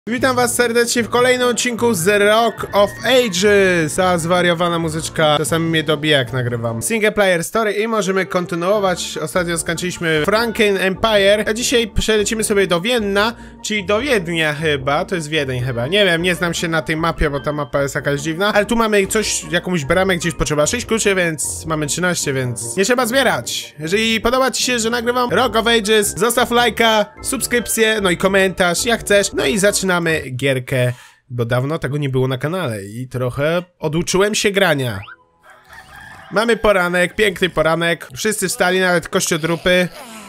Witam was serdecznie w kolejnym odcinku z Rock of Ages. A zwariowana muzyczka czasami mnie dobija, jak nagrywam single player story i możemy kontynuować. Ostatnio skończyliśmy Franken Empire, a dzisiaj przelecimy sobie do Vienna, czyli do Wiednia chyba. To jest Wiedeń chyba, nie wiem, nie znam się na tej mapie, bo ta mapa jest jakaś dziwna. Ale tu mamy coś, jakąś bramę, gdzieś potrzeba 6 kluczy, więc mamy 13, więc nie trzeba zbierać. Jeżeli podoba ci się, że nagrywam Rock of Ages, zostaw lajka, subskrypcję, no i komentarz, jak chcesz. No i zaczynamy gierkę, bo dawno tego nie było na kanale i trochę oduczyłem się grania. Mamy poranek, piękny poranek. Wszyscy wstali, nawet kościodrupy.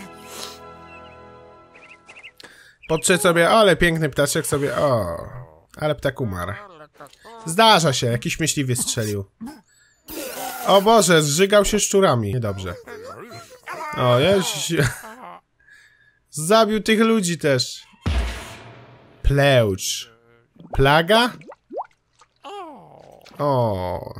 Podszedł sobie, ale piękny ptaszek sobie, o, ale ptak umarł. Zdarza się, jakiś myśliwy strzelił. O Boże, zżygał się szczurami. Niedobrze. O, zabił tych ludzi też. Pleucz. Plaga? O.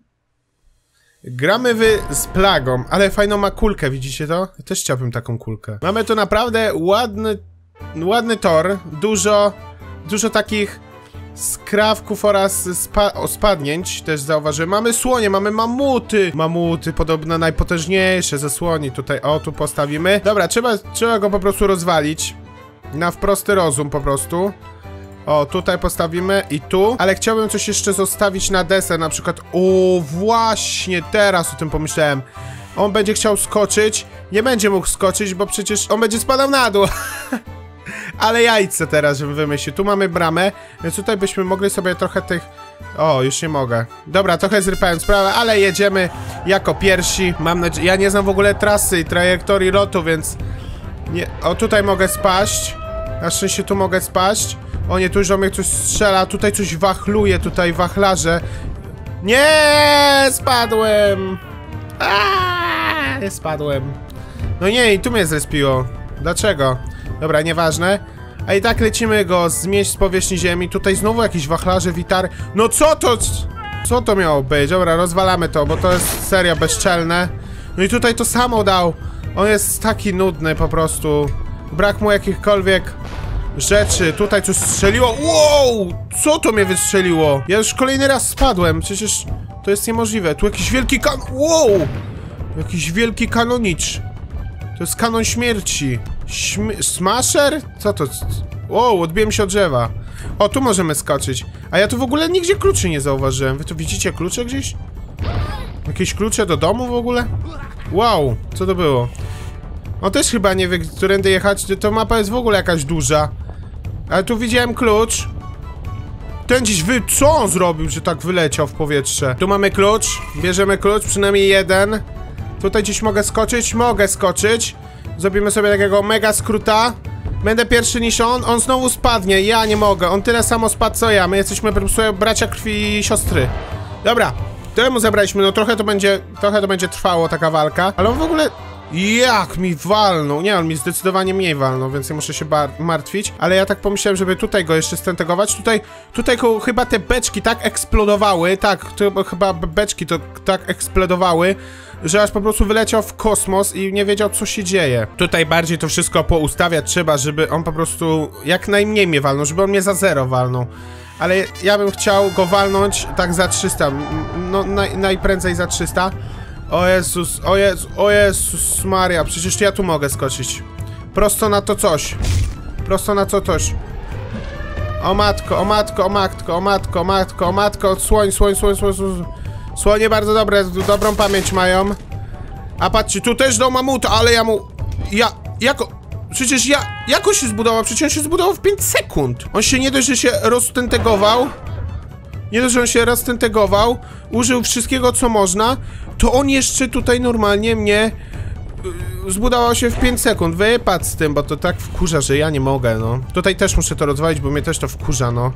Gramy z plagą, ale fajną ma kulkę, widzicie to? Ja też chciałbym taką kulkę. Mamy tu naprawdę ładny tor, dużo takich skrawków oraz spadnięć też zauważyłem. Mamy słonie, mamy mamuty. Mamuty podobno najpotężniejsze ze słoni tutaj. O, tu postawimy. Dobra, trzeba go po prostu rozwalić. Na prosty rozum po prostu. O, tutaj postawimy i tu. Ale chciałbym coś jeszcze zostawić na deser, na przykład. O, właśnie, teraz o tym pomyślałem. On będzie chciał skoczyć. Nie będzie mógł skoczyć, bo przecież on będzie spadał na dół. Ale jajce teraz, żebym wymyślił. Tu mamy bramę, więc tutaj byśmy mogli sobie trochę tych... O, już nie mogę. Dobra, trochę zrypałem sprawę, ale jedziemy jako pierwsi. Mam nadzieję... Ja nie znam w ogóle trasy i trajektorii lotu, więc... Nie... O, tutaj mogę spaść. Na szczęście tu mogę spaść. O nie, tu już do mnie coś strzela. Tutaj coś wachluje, tutaj wachlarze. Nie, spadłem. Nie spadłem. No nie, i tu mnie zrespiło. Dlaczego? Dobra, nieważne. A i tak lecimy go zmieść z powierzchni ziemi. Tutaj znowu jakieś wachlarze, witary. No co to? Co to miało być? Dobra, rozwalamy to, bo to jest serio bezczelne. No i tutaj to samo dał. On jest taki nudny po prostu. Brak mu jakichkolwiek rzeczy. Tutaj coś strzeliło. Wow! Co to mnie wystrzeliło? Ja już kolejny raz spadłem. Przecież to jest niemożliwe. Tu jakiś wielki wow! Jakiś wielki kanonicz. To jest kanon śmierci. Smasher? Co to? Wow, odbiłem się od drzewa. O, tu możemy skoczyć. A ja tu w ogóle nigdzie kluczy nie zauważyłem. Wy tu widzicie klucze gdzieś? Jakieś klucze do domu w ogóle? Wow, co to było? On też chyba nie wie, którędy jechać. To mapa jest w ogóle jakaś duża. Ale tu widziałem klucz. Ten gdzieś co on zrobił, że tak wyleciał w powietrze? Tu mamy klucz. Bierzemy klucz, przynajmniej jeden. Tutaj gdzieś mogę skoczyć? Mogę skoczyć. Zrobimy sobie takiego mega skróta. Będę pierwszy niż on. On znowu spadnie. Ja nie mogę. On tyle samo spadł co ja. My jesteśmy po prostu bracia krwi i siostry. Dobra. Tyle mu zabraliśmy. No trochę to będzie trwało taka walka. Ale on w ogóle... Jak mi walnął? Nie, on mi zdecydowanie mniej walnął, więc nie muszę się martwić. Ale ja tak pomyślałem, żeby tutaj go jeszcze stentegować. Tutaj chyba te beczki tak eksplodowały. Tak, chyba beczki to tak eksplodowały, że aż po prostu wyleciał w kosmos i nie wiedział, co się dzieje. Tutaj bardziej to wszystko poustawiać trzeba, żeby on po prostu jak najmniej mnie walnął, żeby on mnie za 0 walnął. Ale ja bym chciał go walnąć tak za 300. No, najprędzej za 300. O Jezus, o Jezus Maria, przecież ja tu mogę skoczyć. Prosto na to coś. Prosto na to coś. O matko, o matko, o matko, o matko, o matko, o matko. Słoń. Słonie bardzo dobrą pamięć mają. A patrzcie, tu też do mamuta, ale przecież jak on się zbudował? Przecież on się zbudował w 5 sekund. On się nie dość, że się roztentegował. Nie dość, że on się roztentegował, użył wszystkiego, co można, to on jeszcze tutaj normalnie mnie zbudował się w 5 sekund. Wypadł z tym, bo to tak wkurza, że ja nie mogę, no. Tutaj też muszę to rozwalić, bo mnie też to wkurza, no.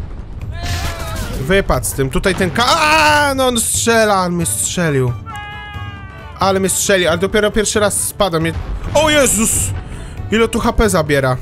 Wypadł z tym. Tutaj ten no on strzela, on mnie strzelił. Ale mnie strzelił, ale dopiero pierwszy raz spadłem. O Jezus! Ile tu HP zabiera?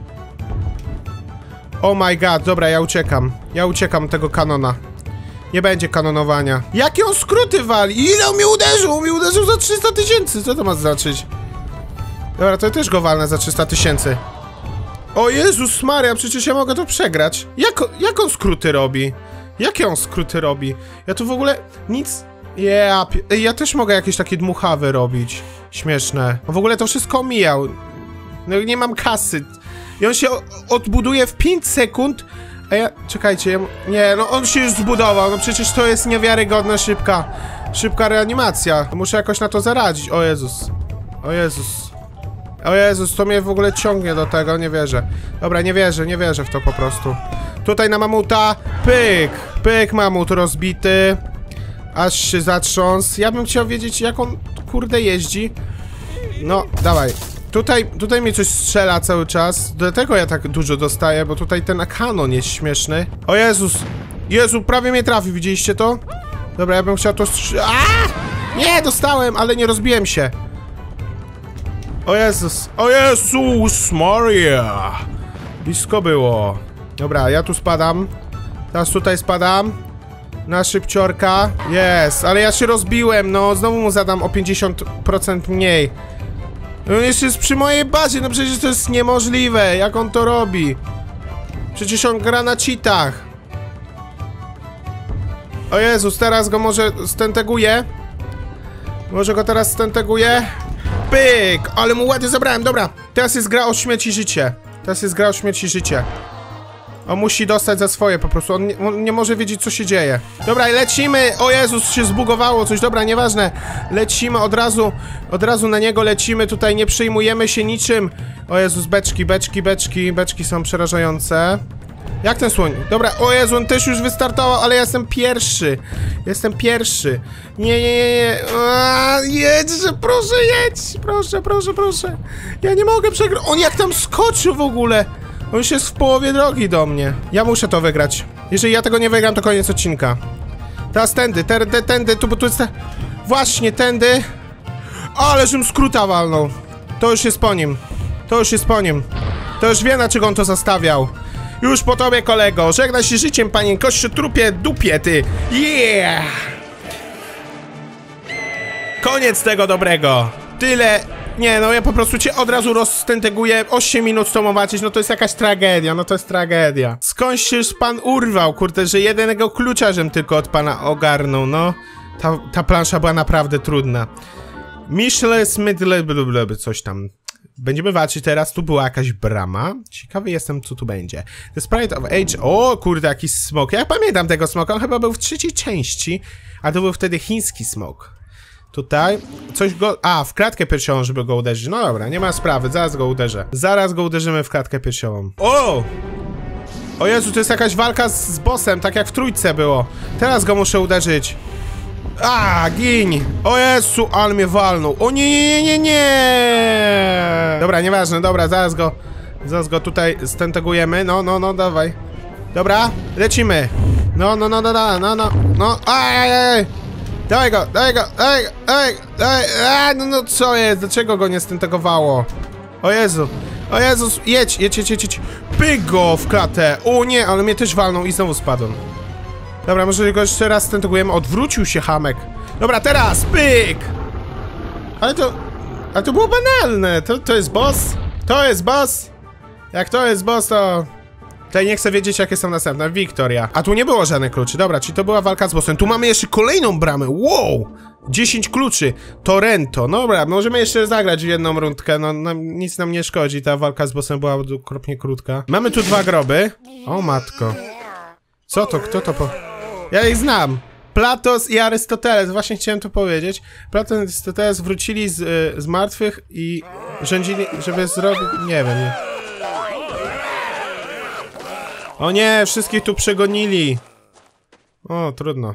Oh my god, dobra, ja uciekam. Ja uciekam od tego kanona. Nie będzie kanonowania. Jakie on skróty wali? Ile on mnie uderzył? On mnie uderzył za 300 000. Co to ma znaczyć? Dobra, to ja też go walnę za 300 000. O Jezus Maria, przecież ja mogę to przegrać. Jak on skróty robi? Jakie on skróty robi? Ja tu w ogóle nic... Ja też mogę jakieś takie dmuchawy robić. Śmieszne. W ogóle to wszystko omijał. No nie mam kasy. I on się odbuduje w 5 sekund. A ja... Czekajcie, nie, no on się już zbudował. No przecież to jest niewiarygodna szybka reanimacja. Muszę jakoś na to zaradzić. O Jezus. O Jezus. O Jezus, to mnie w ogóle ciągnie do tego, nie wierzę. Dobra, nie wierzę w to po prostu. Tutaj na mamuta. Pyk. Pyk, mamut rozbity. Aż się zatrząsł. Ja bym chciał wiedzieć, jak on, kurde, jeździ. No, dawaj. Tutaj mi coś strzela cały czas. Dlatego ja tak dużo dostaję, bo tutaj ten kanon jest śmieszny. O Jezus! Jezu, prawie mnie trafił, widzieliście to? Dobra, ja bym chciał to Nie, dostałem, ale nie rozbiłem się. O Jezus! O Jezus Maria! Blisko było. Dobra, ja tu spadam. Teraz tutaj spadam. Na szybciorka. Jest, ale ja się rozbiłem, no. Znowu mu zadam o 50% mniej. On jeszcze jest przy mojej bazie, no przecież to jest niemożliwe. Jak on to robi? Przecież on gra na cheatach. O Jezus, teraz go może stenteguję. Może go teraz stenteguję. Pyk! Ale mu ładnie zabrałem, dobra. Teraz jest gra o śmierć i życie. On musi dostać za swoje po prostu, on nie może wiedzieć, co się dzieje. Dobra, lecimy! O Jezus, się zbugowało coś, dobra, nieważne. Lecimy od razu na niego lecimy, tutaj nie przejmujemy się niczym. O Jezus, beczki są przerażające. Jak ten słoń? Dobra, o Jezu, on też już wystartował, ale ja jestem pierwszy. Nie. Jedź, proszę, jedź! Proszę. Ja nie mogę przegrać. On jak tam skoczył w ogóle. On już jest w połowie drogi do mnie. Ja muszę to wygrać. Jeżeli ja tego nie wygram, to koniec odcinka. Teraz tędy, tu, bo tu jest... Właśnie, tędy. Ale żebym skróta walnął. To już jest po nim. To już wie, na czego on to zastawiał. Już po tobie, kolego. Żegnaj się życiem, panie kościotrupie dupie, ty. Yeah! Koniec tego dobrego. Tyle... Nie, no ja po prostu cię od razu rozstenteguję. 8 minut z tobą walczyć, no to jest jakaś tragedia, Skądś się już pan urwał, kurde, że jednego klucza żem tylko od pana ogarnął, no. Ta plansza była naprawdę trudna. Michelin Smith, coś tam. Będziemy walczyć teraz, tu była jakaś brama. Ciekawy jestem, co tu będzie. The Sprite of Age, o kurde, jakiś smok. Ja pamiętam tego smoka, on chyba był w 3. części, a to był wtedy chiński smok. Tutaj coś go... A, w klatkę piersiową, żeby go uderzyć. No dobra, nie ma sprawy, zaraz go uderzę. Zaraz go uderzymy w klatkę piersiową. O! O Jezu, to jest jakaś walka z bossem, tak jak w 3 było. Teraz go muszę uderzyć. A, gin! O Jezu, ale mnie walnął. O nie! Dobra, nieważne, dobra, zaraz go tutaj stentegujemy. No, dawaj. Dobra, lecimy. No, aj. Dawaj go, no co jest, dlaczego go nie stentegowało? O Jezus, jedź, pyk go w klatę, o nie, ale mnie też walnął i znowu spadłem. Dobra, może go jeszcze raz stentegujemy, odwrócił się hamek. Dobra, teraz, pyk! Ale to było banalne, to jest boss? Jak to jest boss, to... Tutaj nie chcę wiedzieć, jakie są następne. Wiktoria. A tu nie było żadnych kluczy. Dobra, czyli to była walka z bossem. Tu mamy jeszcze kolejną bramę. Wow! 10 kluczy. Torrento. Dobra, możemy jeszcze zagrać w jedną rundkę. No, nic nam nie szkodzi. Ta walka z bossem była okropnie krótka. Mamy tu 2 groby. O matko. Co to? Kto to Ja ich znam. Platos i Arystoteles. Właśnie chciałem to powiedzieć. Platon i Arystoteles wrócili z martwych i rządzili, żeby zrobić... Nie wiem. O nie, wszystkich tu przegonili. O, trudno.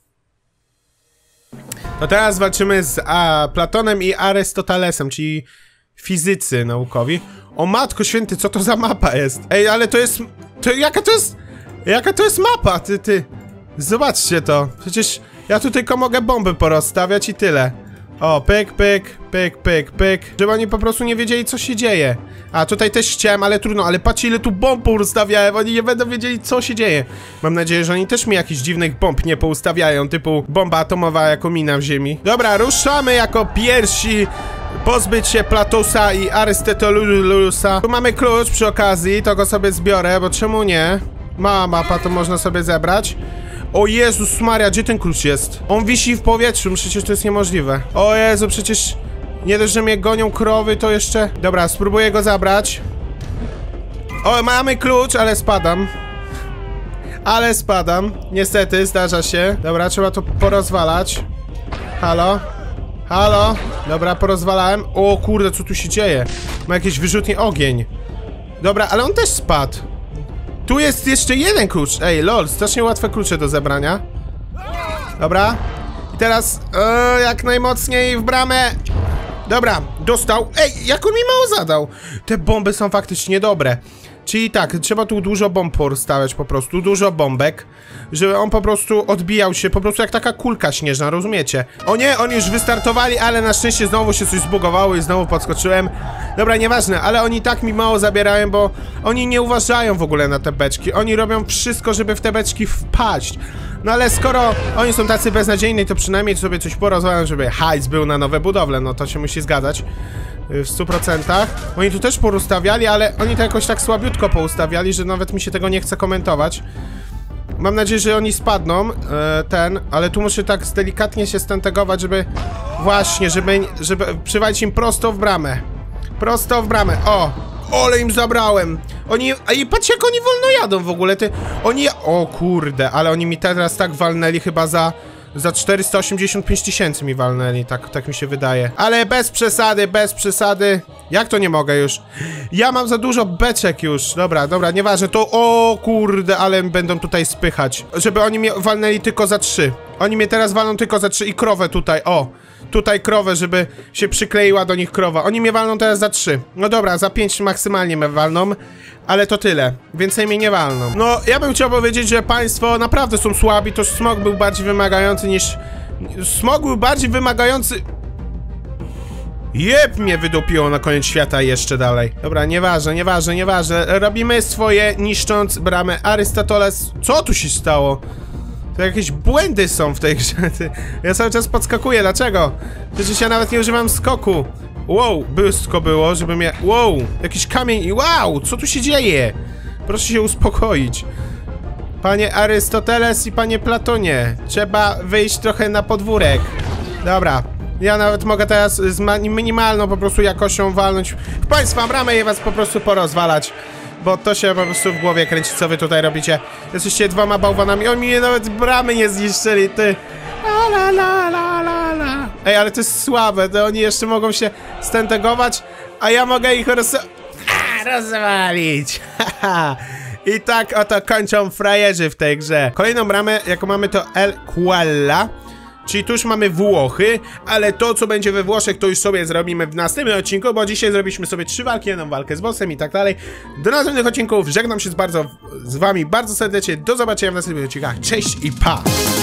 To teraz walczymy z Platonem i Arystotelesem, czyli fizycy naukowi. O matko święty, co to za mapa jest? Ej, ale to jest... Jaka to jest mapa, ty? Zobaczcie to. Przecież ja tu tylko mogę bomby porozstawiać i tyle. O, pyk. Żeby oni po prostu nie wiedzieli, co się dzieje. A, tutaj też chciałem, ale trudno. Ale patrzcie, ile tu bomb poustawiałem. Oni nie będą wiedzieli, co się dzieje. Mam nadzieję, że oni też mi jakichś dziwnych bomb nie poustawiają. Typu bomba atomowa jako mina w ziemi. Dobra, ruszamy jako pierwsi pozbyć się Platusa i Arystotulusa. Tu mamy klucz przy okazji, to go sobie zbiorę, bo czemu nie? Mała mapa, to można sobie zebrać. O Jezus Maria, gdzie ten klucz jest? On wisi w powietrzu, przecież to jest niemożliwe. O Jezu, przecież nie dość, że mnie gonią krowy, to jeszcze... Dobra, spróbuję go zabrać. O, mamy klucz, ale spadam. Ale spadam. Niestety, zdarza się. Dobra, trzeba to porozwalać. Halo? Halo? Dobra, porozwalałem. O kurde, co tu się dzieje? Ma jakieś wyrzutnie ogień. Dobra, ale on też spadł. Tu jest jeszcze jeden klucz. Ej, lol, strasznie łatwe klucze do zebrania. Dobra. I teraz jak najmocniej w bramę. Dobra, dostał. Ej, jak on mi mało zadał. Te bomby są faktycznie dobre. Czyli tak, trzeba tu dużo bomb porozstawiać po prostu, dużo bombek, żeby on po prostu odbijał się, po prostu jak taka kulka śnieżna, rozumiecie? O nie, oni już wystartowali, ale na szczęście znowu się coś zbugowało i znowu podskoczyłem. Dobra, nieważne, ale oni tak mi mało zabierają, bo oni nie uważają w ogóle na te beczki. Oni robią wszystko, żeby w te beczki wpaść. No ale skoro oni są tacy beznadziejni, to przynajmniej sobie coś porozmawiam, żeby hajs był na nowe budowle, no to się musi zgadzać. W 100%. Oni tu też porozstawiali, ale oni to jakoś tak słabiutko poustawiali, że nawet mi się tego nie chce komentować. Mam nadzieję, że oni spadną, ale tu muszę tak delikatnie się stentegować, żeby... Właśnie, żeby przywalić im prosto w bramę. Prosto w bramę, o! Ole im zabrałem! Oni... Ej, patrz jak oni wolno jadą w ogóle, ty... Oni... O kurde, ale oni mi teraz tak walnęli chyba za 485 000 mi walnęli, tak mi się wydaje. Ale bez przesady, bez przesady. Jak to nie mogę już? Ja mam za dużo beczek już. Dobra, nieważne, to... O kurde, ale będą tutaj spychać. Żeby oni mnie walnęli tylko za 3. Oni mnie teraz walną tylko za 3 i krowę tutaj, o. Tutaj krowę, żeby się przykleiła do nich krowa. Oni mnie walną teraz za 3. No dobra, za 5 maksymalnie mnie walną. Ale to tyle. Więcej mnie nie walną. No, ja bym chciał powiedzieć, że państwo naprawdę są słabi. To smog był bardziej wymagający niż... Smog był bardziej wymagający... Jeb, mnie wydupiło na koniec świata jeszcze dalej. Dobra, nieważne. Robimy swoje, niszcząc bramę Arystoteles. Co tu się stało? To jakieś błędy są w tej grze. Ja cały czas podskakuję, dlaczego? Przecież ja nawet nie używam skoku. Wow, bystko było, żeby mnie... Wow, jakiś kamień i wow, co tu się dzieje? Proszę się uspokoić. Panie Arystoteles i panie Platonie, trzeba wyjść trochę na podwórek. Dobra, ja nawet mogę teraz z minimalną po prostu jakością walnąć w państwa bramę i was po prostu porozwalać. Bo to się po prostu w głowie kręci, co wy tutaj robicie. Jesteście dwoma bałwanami, oni mnie nawet bramy nie zniszczyli, ty. La. Ej, ale to jest słabe, to oni jeszcze mogą się stentegować, a ja mogę ich rozwalić. I tak oto kończą frajerzy w tej grze. Kolejną bramę, jaką mamy, to El Quella. Czyli tu już mamy Włochy, ale to, co będzie we Włoszech, to już sobie zrobimy w następnym odcinku, bo dzisiaj zrobiliśmy sobie 3 walki, jedną walkę z bossem i tak dalej. Do następnych odcinków, żegnam się z wami bardzo serdecznie, do zobaczenia w następnych odcinkach, cześć i pa!